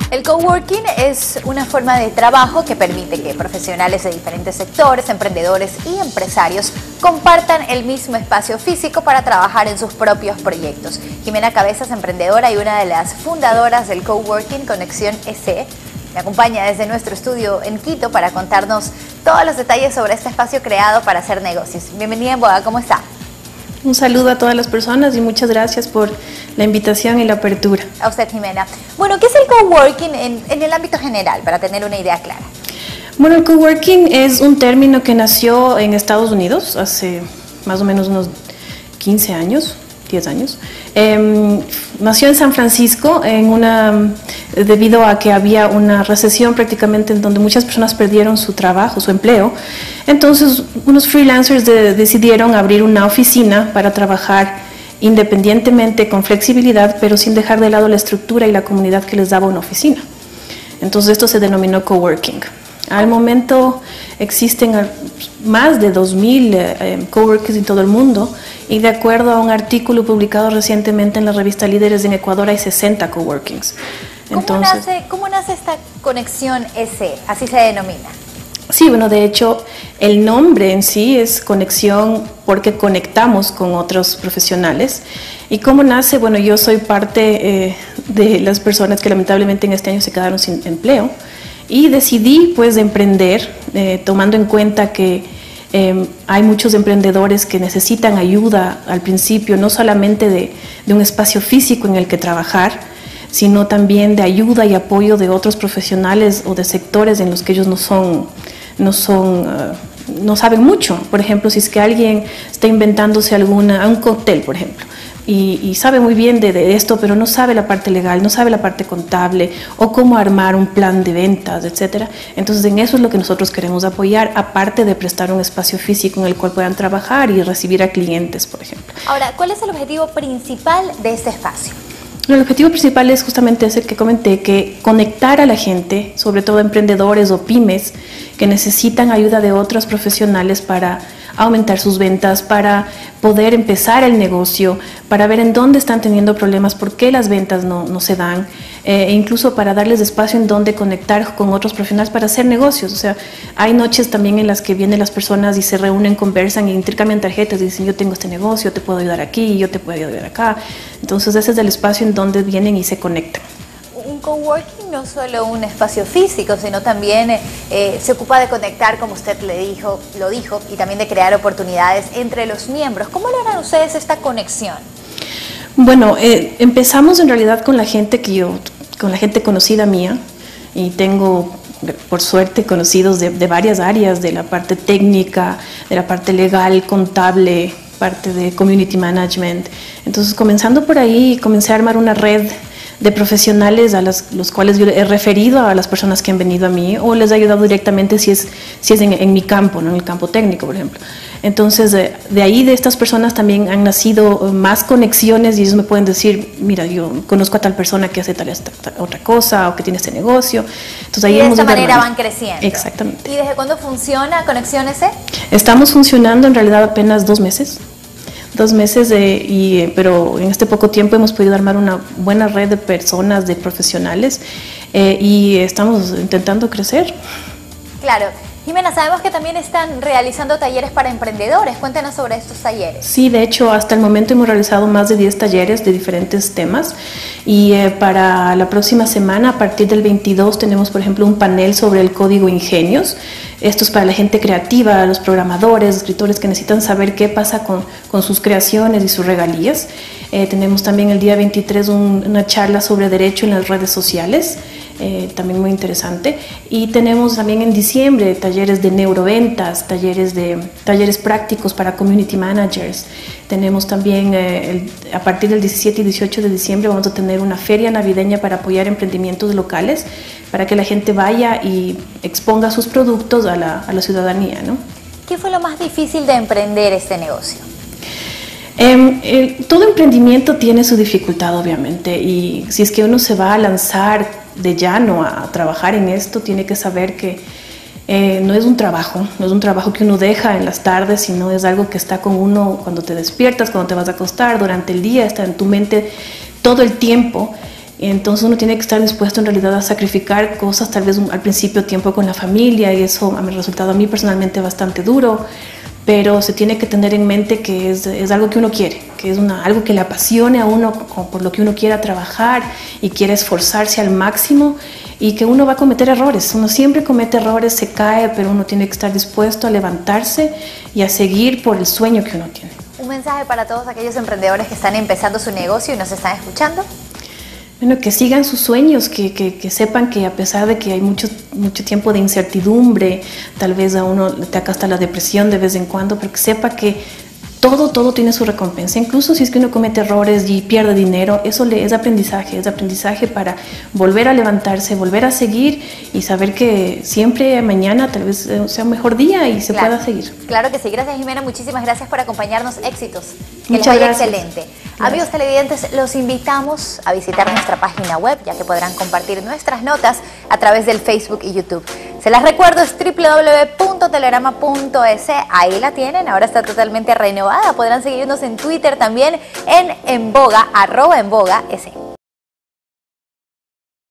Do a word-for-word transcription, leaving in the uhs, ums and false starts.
El coworking es una forma de trabajo que permite que profesionales de diferentes sectores, emprendedores y empresarios compartan el mismo espacio físico para trabajar en sus propios proyectos. Jimena Cabezas, emprendedora y una de las fundadoras del coworking Conexión E C, me acompaña desde nuestro estudio en Quito para contarnos todos los detalles sobre este espacio creado para hacer negocios. Bienvenida en Boda, ¿cómo está? Un saludo a todas las personas y muchas gracias por la invitación y la apertura. A usted, Jimena. Bueno, ¿qué es el coworking en, en el ámbito general, para tener una idea clara? Bueno, el coworking es un término que nació en Estados Unidos hace más o menos unos quince años, diez años. Eh, nació en San Francisco en una, debido a que había una recesión prácticamente en donde muchas personas perdieron su trabajo, su empleo. Entonces, unos freelancers de, decidieron abrir una oficina para trabajar independientemente, con flexibilidad, pero sin dejar de lado la estructura y la comunidad que les daba una oficina. Entonces, esto se denominó coworking. Al momento existen más de dos mil eh, coworkings en todo el mundo y de acuerdo a un artículo publicado recientemente en la revista Líderes en Ecuador hay sesenta coworkings. ¿Cómo, Entonces, nace, ¿Cómo nace esta Conexión E C? Así se denomina. Sí, bueno, de hecho el nombre en sí es conexión porque conectamos con otros profesionales. ¿Y cómo nace? Bueno, yo soy parte eh, de las personas que lamentablemente en este año se quedaron sin empleo. Y decidí pues emprender, eh, tomando en cuenta que eh, hay muchos emprendedores que necesitan ayuda al principio, no solamente de, de un espacio físico en el que trabajar, sino también de ayuda y apoyo de otros profesionales o de sectores en los que ellos no son, no son, uh, no saben mucho. Por ejemplo, si es que alguien está inventándose alguna, un cóctel, por ejemplo, Y, y sabe muy bien de, de esto, pero no sabe la parte legal, no sabe la parte contable o cómo armar un plan de ventas, etcétera. Entonces, en eso es lo que nosotros queremos apoyar, aparte de prestar un espacio físico en el cual puedan trabajar y recibir a clientes, por ejemplo. Ahora, ¿cuál es el objetivo principal de este espacio? El objetivo principal es justamente ese que comenté, que conectar a la gente, sobre todo emprendedores o pymes, que necesitan ayuda de otros profesionales para aumentar sus ventas, para poder empezar el negocio, para ver en dónde están teniendo problemas, por qué las ventas no, no se dan, eh, e incluso para darles espacio en donde conectar con otros profesionales para hacer negocios. O sea, hay noches también en las que vienen las personas y se reúnen, conversan e intercambian tarjetas y dicen, yo tengo este negocio, te puedo ayudar aquí, yo te puedo ayudar acá. Entonces ese es el espacio en donde vienen y se conectan. Un coworking no solo un espacio físico, sino también eh, se ocupa de conectar, como usted le dijo, lo dijo, y también de crear oportunidades entre los miembros. ¿Cómo logran ustedes esta conexión? Bueno, eh, empezamos en realidad con la gente que yo, con la gente conocida mía, y tengo por suerte conocidos de, de varias áreas, de la parte técnica, de la parte legal, contable, parte de community management. Entonces, comenzando por ahí, comencé a armar una red de profesionales a los, los cuales yo he referido a las personas que han venido a mí o les he ayudado directamente si es, si es en, en mi campo, ¿no? En el campo técnico, por ejemplo. Entonces, de, de ahí de estas personas también han nacido más conexiones y ellos me pueden decir, mira, yo conozco a tal persona que hace tal, esta, tal otra cosa o que tiene este negocio. Entonces, ahí y de hemos esta manera armando. van creciendo. Exactamente. ¿Y desde cuándo funciona Conexión E C? Estamos funcionando en realidad apenas dos meses. Dos meses, de, y, pero en este poco tiempo hemos podido armar una buena red de personas, de profesionales, eh, y estamos intentando crecer. Claro. Jimena, sabemos que también están realizando talleres para emprendedores. Cuéntanos sobre estos talleres. Sí, de hecho, hasta el momento hemos realizado más de diez talleres de diferentes temas y eh, para la próxima semana, a partir del veintidós, tenemos, por ejemplo, un panel sobre el código Ingenios. Esto es para la gente creativa, los programadores, escritores que necesitan saber qué pasa con, con sus creaciones y sus regalías. Eh, tenemos también el día veintitrés un, una charla sobre derecho en las redes sociales. Eh, también muy interesante, y tenemos también en diciembre talleres de neuroventas, talleres, de, talleres prácticos para community managers. Tenemos también eh, el, a partir del diecisiete y dieciocho de diciembre vamos a tener una feria navideña para apoyar emprendimientos locales, para que la gente vaya y exponga sus productos a la, a la ciudadanía, ¿no? ¿Qué fue lo más difícil de emprender este negocio? Eh, eh, todo emprendimiento tiene su dificultad, obviamente, y si es que uno se va a lanzar de llano a, a trabajar en esto, tiene que saber que eh, no es un trabajo, no es un trabajo que uno deja en las tardes, sino es algo que está con uno cuando te despiertas, cuando te vas a acostar, durante el día, está en tu mente todo el tiempo. Y entonces uno tiene que estar dispuesto en realidad a sacrificar cosas, tal vez un, al principio tiempo con la familia, y eso me ha resultado a mí personalmente bastante duro, pero se tiene que tener en mente que es, es algo que uno quiere, que es una, algo que le apasione a uno, por lo que uno quiera trabajar y quiere esforzarse al máximo, y que uno va a cometer errores. Uno siempre comete errores, se cae, pero uno tiene que estar dispuesto a levantarse y a seguir por el sueño que uno tiene. Un mensaje para todos aquellos emprendedores que están empezando su negocio y nos están escuchando. Bueno, que sigan sus sueños, que, que, que sepan que a pesar de que hay mucho, mucho tiempo de incertidumbre, tal vez a uno le ataca hasta la depresión de vez en cuando, pero que sepa que todo, todo tiene su recompensa. Incluso si es que uno comete errores y pierde dinero, eso le, es aprendizaje, es aprendizaje para volver a levantarse, volver a seguir y saber que siempre mañana tal vez sea un mejor día y se claro, pueda seguir. Claro que sí. Gracias, Jimena. Muchísimas gracias por acompañarnos. Éxitos. Que Muchas les vaya gracias. excelente. Gracias. Amigos televidentes, los invitamos a visitar nuestra página web, ya que podrán compartir nuestras notas a través del Facebook y YouTube. Se las recuerdo, es doble u doble u doble u punto telerama punto es. Ahí la tienen, ahora está totalmente renovada. Podrán seguirnos en Twitter también en Enboga, arroba Enboga S.